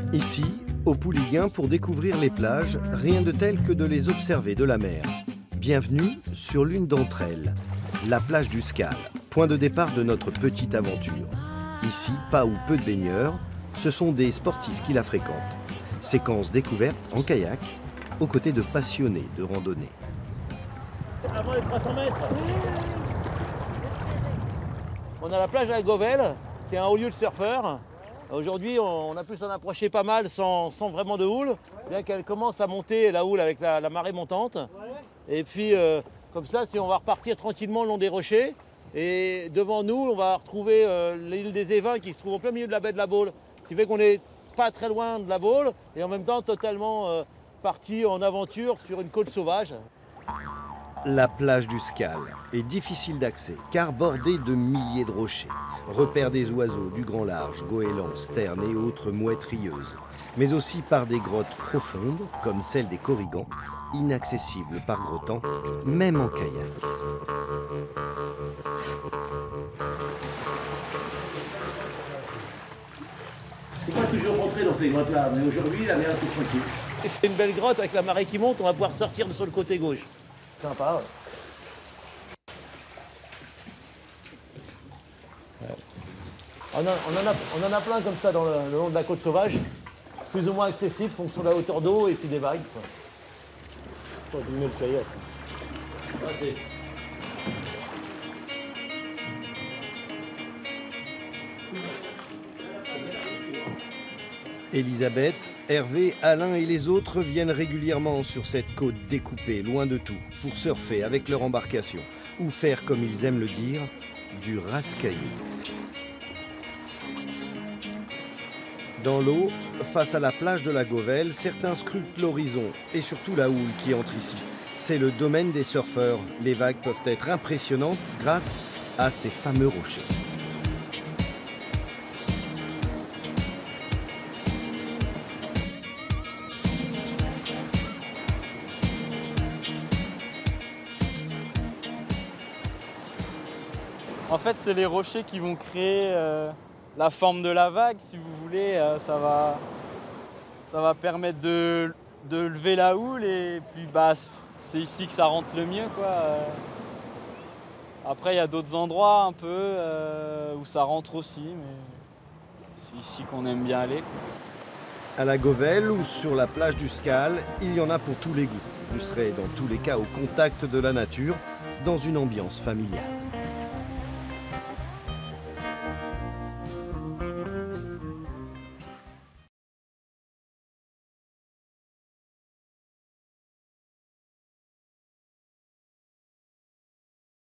Ici, au Pouliguen, pour découvrir les plages, rien de tel que de les observer de la mer. Bienvenue sur l'une d'entre elles, la plage du Scal, point de départ de notre petite aventure. Ici, pas ou peu de baigneurs, ce sont des sportifs qui la fréquentent. Séquence découverte en kayak, aux côtés de passionnés de randonnée. Avant les 300 mètres. On a la plage de la Govelle, qui est un haut lieu de surfeurs. Aujourd'hui, on a pu s'en approcher pas mal sans vraiment de houle, bien qu'elle commence à monter la houle avec la marée montante. Et puis, comme ça, si on va repartir tranquillement le long des rochers, et devant nous, on va retrouver l'île des Évins qui se trouve au plein milieu de la baie de la Baule. Ce qui fait qu'on n'est pas très loin de la Baule, et en même temps totalement parti en aventure sur une côte sauvage. La plage du Scal est difficile d'accès car bordée de milliers de rochers, repère des oiseaux du grand large, goélands, sternes et autres mouettes rieuses, mais aussi par des grottes profondes comme celle des Corrigans, inaccessibles par gros temps, même en kayak. Il ne faut pas toujours rentrer dans ces grottes-là, mais aujourd'hui, la mer est toute tranquille. C'est une belle grotte avec la marée qui monte, on va pouvoir sortir sur le côté gauche. Sympa, ouais. On en a plein comme ça dans le long de la côte sauvage, plus ou moins accessible, en fonction de la hauteur d'eau et puis des vagues. Pour diminuer le kayak. Okay. Elisabeth, Hervé, Alain et les autres viennent régulièrement sur cette côte découpée, loin de tout, pour surfer avec leur embarcation, ou faire, comme ils aiment le dire, du rascaillé. Dans l'eau, face à la plage de la Govelle, certains scrutent l'horizon, et surtout la houle qui entre ici. C'est le domaine des surfeurs. Les vagues peuvent être impressionnantes grâce à ces fameux rochers. En fait, c'est les rochers qui vont créer la forme de la vague, si vous voulez. Ça va permettre de lever la houle et puis c'est ici que ça rentre le mieux, quoi. Après, il y a d'autres endroits un peu où ça rentre aussi, mais c'est ici qu'on aime bien aller, quoi. À la Govelle ou sur la plage du Scal, il y en a pour tous les goûts. Vous serez dans tous les cas au contact de la nature, dans une ambiance familiale.